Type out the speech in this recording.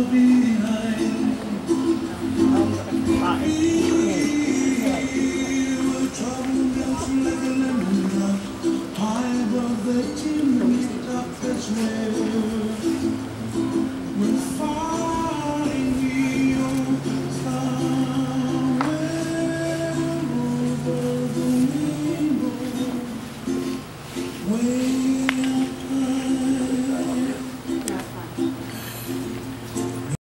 behind. Trouble melts like a lemon drop high above the chimney top. That's where